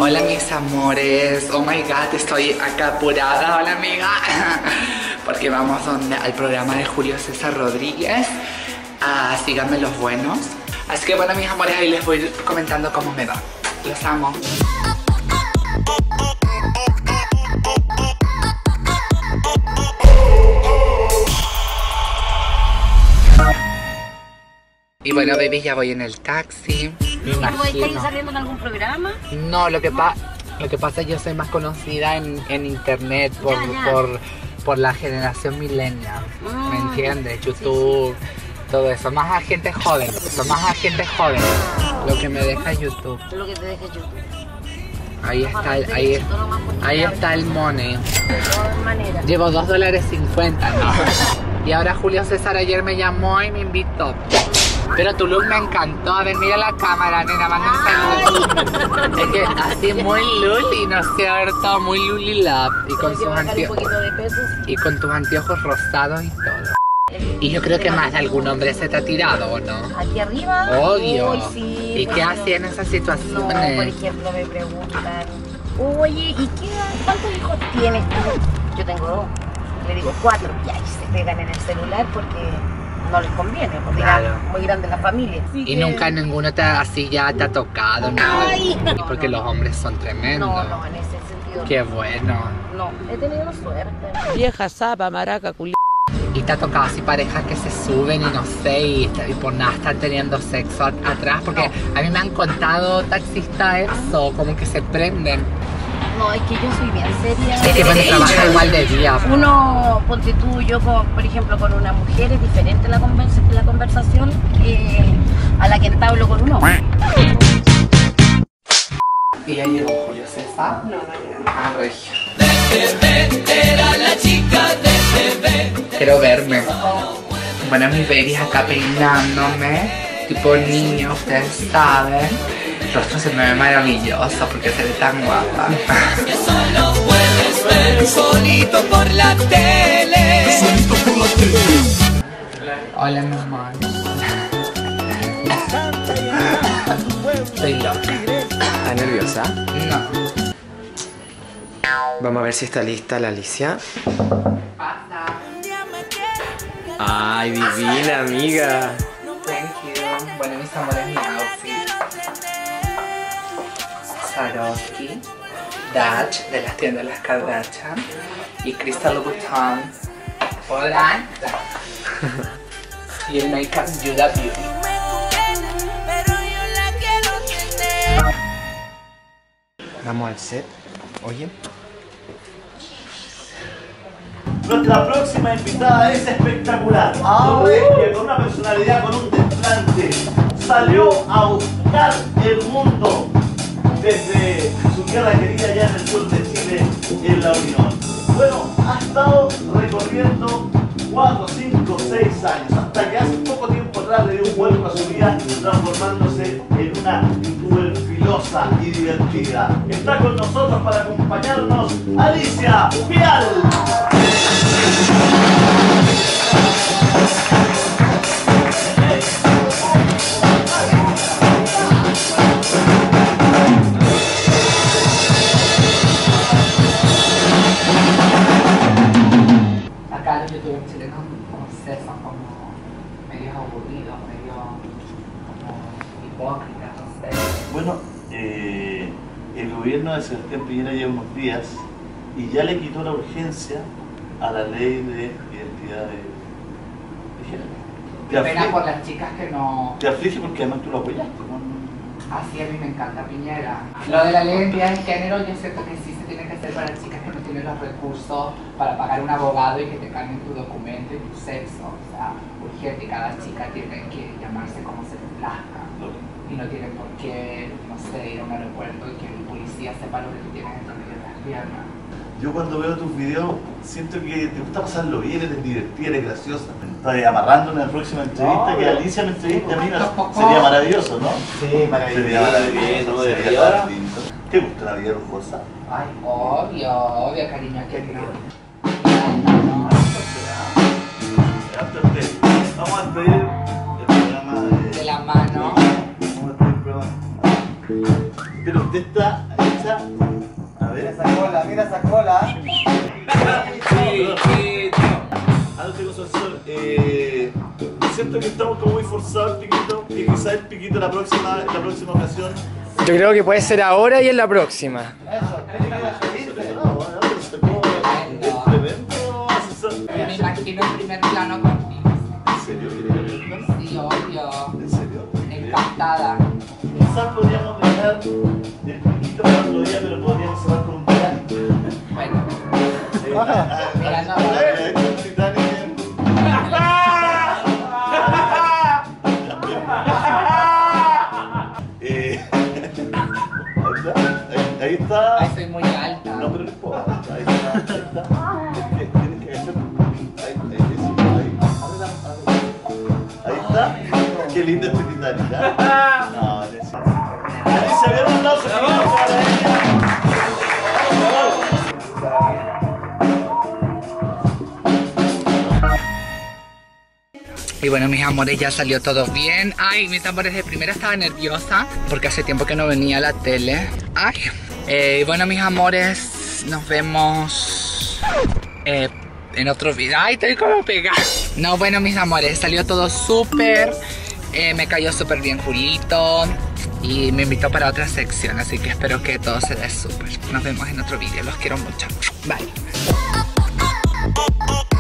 Hola mis amores, oh my god, estoy acá apurada, hola amiga, porque vamos al programa de Julio César Rodríguez, síganme los buenos. Así que bueno mis amores, ahí les voy comentando cómo me va, los amo. Y bueno, baby, ya voy en el taxi. Me imagino. ¿Estás saliendo en algún programa? No, lo que pasa es que yo soy más conocida en internet por la generación millennial. ¿Me entiendes? YouTube, todo eso. Más a gente joven. Lo que me deja YouTube. Lo que te deja YouTube. Ahí está el money. De todas maneras. Llevo $2.50, ¿no? Y ahora Julio César ayer me llamó y me invitó. Pero tu look me encantó. A ver, mira la cámara, nena, manda un saludo. Es que así muy luli, no sé, todo muy luli love. Y con tus anteojos rosados y todo. Y yo creo que más de algún hombre se te ha tirado, ¿o no? Aquí arriba. Obvio. Uy, sí, ¿Y qué hacía en esas situaciones? No, por ejemplo, me preguntan, oye, ¿y cuántos hijos tienes tú? Yo tengo 2. Le digo 4. Y ahí se pegan en el celular porque no les conviene, porque claro, es muy grande la familia. Así y nunca ninguno así ya te ha tocado, ¿no? Ay, no, porque los hombres son tremendos. No, en ese sentido. Qué bueno. No, he tenido suerte. Vieja zapa, maraca, culi. ¿Y te ha tocado así parejas que se suben y no sé, y por nada están teniendo sexo atrás? Porque no, a mí me han contado taxistas eso, como que se prenden. No, es que yo soy bien seria. Es que cuando trabajas igual de día. Uno, ponte tú, yo por ejemplo con una mujer es diferente la conversación que a la que entablo con un hombre. ¿Y ya llegó Julio César? No. Ah, regio. Era la chica de TV. Quiero verme. Bueno, mis babies acá peinándome, tipo niño, ustedes saben. El rostro se me ve maravilloso porque se ve tan guapa. Que solo puedes ver solito por la tele. Solito por la tele. Hola, mi amor. Estoy loca. ¿Estás nerviosa? No. Vamos a ver si está lista la Alicia. Pasa. Ay, divina, amiga. Thank you. Bueno, mis amores, mi outfit. Swarovski, Dutch de las tiendas de las Kardashian y Crystal Louboutin. Hola. Y el make-up Judah Beauty. Vamos al set. Oye. Nuestra próxima invitada es espectacular. Que con una personalidad, con un desplante, salió a buscar el mundo desde su tierra querida allá en el sur de Chile, en la Unión. Bueno, ha estado recorriendo 4, 5, 6 años, hasta que hace poco tiempo atrás le dio un vuelco a su vida, transformándose en una youtuber filosa y divertida. Está con nosotros para acompañarnos Alicia Vial. Acá los youtubers chilenos, como sé, son como medios aburridos, medio como hipócritas, no sé. Bueno, el gobierno de Sebastián Piñera lleva unos días y ya le quitó la urgencia a la ley de identidad de género. Qué pena por las chicas que no... Te aflige porque además tú lo apoyaste, ¿no? Así a mí me encanta Piñera. Lo de la ley de identidad de género yo siento que sí se tiene que hacer para chicas que no tienen los recursos para pagar un abogado y que te cambien tu documento y tu sexo. O sea, urgente, cada chica tiene que llamarse como se le plazca. Y no tiene por qué, no sé, ir a un aeropuerto y que el policía sepa lo que tú tienes entre medio de las piernas. Yo cuando veo tus videos siento que te gusta pasarlo bien, eres divertida, eres graciosa. Estoy amarrando en la próxima entrevista, que Alicia me entreviste a mí, sería maravilloso, ¿no? Sí, maravilloso. Sería maravilloso, sería tan lindo. ¿Te gusta la vida lujosa? Ay, obvio, cariño, que no. Vamos a despedir el programa de la mano. Vamos a despedir el programa. Pero usted está Luisa. A ver. Mira esa cola, mira esa cola. Siento que estamos como muy forzados el piquito y quizás el piquito en la próxima ocasión. Yo creo que puede ser ahora y en la próxima. Tremendo asesor. Me imagino en primer plano contigo. ¿En serio? Sí, obvio. ¿En serio? Encantada. Quizás podríamos dejar el piquito para otro día, pero podríamos cerrar con un verano. Bueno. Mira, no. Ahí está. Ay, soy muy alta. No, pero no importa. Ahí está. Tienes que hacer. Ahí está. Qué lindo este Titanic. No, eso. Se ve un aplauso para ella. Y bueno, mis amores, ya salió todo bien. Ay, mis amores, de primera estaba nerviosa porque hace tiempo que no venía a la tele. Ay, bueno, mis amores, nos vemos en otro video. Ay, estoy como pegada. No, bueno, mis amores, salió todo súper. Me cayó súper bien Julito y me invitó para otra sección, así que espero que todo se dé súper. Nos vemos en otro video, los quiero mucho. Bye.